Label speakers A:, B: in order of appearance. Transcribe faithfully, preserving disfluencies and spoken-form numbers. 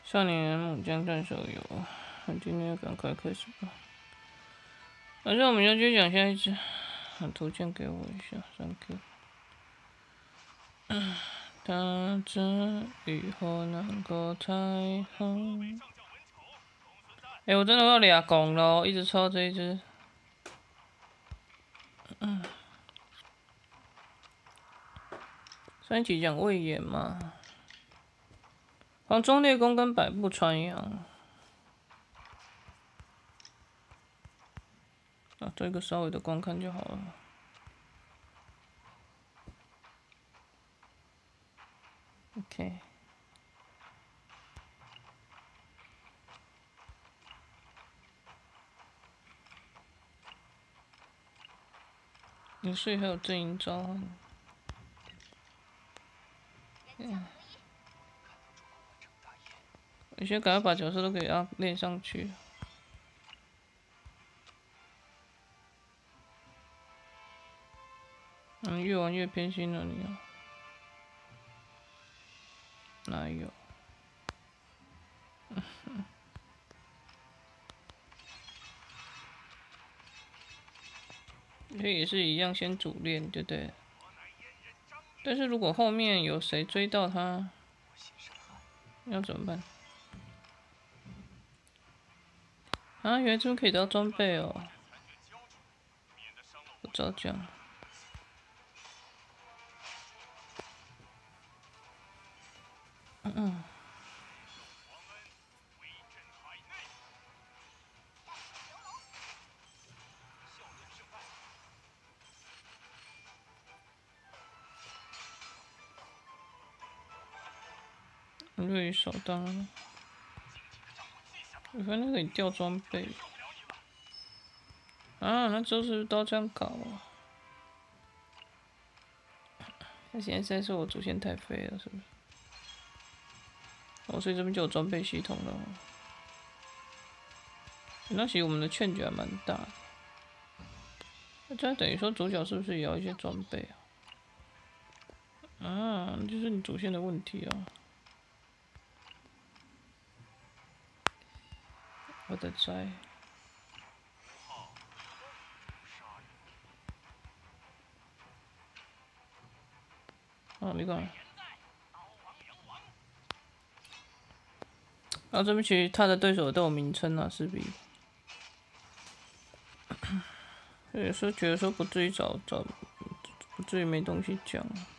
A: 少年木匠战手游，那今天赶快开始吧。晚上我们要继续讲下一只，把图鉴给我一下 ，thank you。大着雨后那个彩虹。哎、欸，我真的要俩拱了，一直抽这一只。嗯。上一集讲魏延嘛，黄忠烈公跟百步穿杨。啊，做一个稍微的观看就好了。OK。你睡还有阵营召唤。嗯。我先赶快把角色都给它练上去。嗯，越玩越偏心了你啊。哪有？这也是一样，先主练，对不对？但是如果后面有谁追到他，要怎么办？啊，原来这边可以得到装备哦！不早讲。嗯嗯。瑞手当，我看那个你掉装备。啊，那之后是不是都这样搞啊？那现在是在说我主线太废了，是不是？哦，所以这边就有装备系统了。那其实我们的劝举还蛮大的。那这样等于说主角是不是也要一些装备啊？啊，就是你主线的问题哦。我的灾。哦，你看。然后这边其实他的对手都有名称啊，势必。有时候觉得说不至于找找，不至于没东西讲。